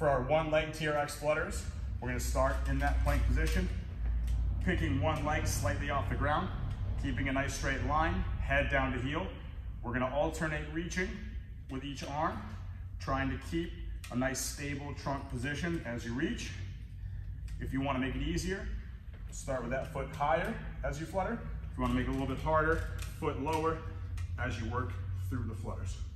For our one leg TRX flutters, we're gonna start in that plank position, picking one leg slightly off the ground, keeping a nice straight line, head down to heel. We're gonna alternate reaching with each arm, trying to keep a nice stable trunk position as you reach. If you wanna make it easier, start with that foot higher as you flutter. If you wanna make it a little bit harder, foot lower as you work through the flutters.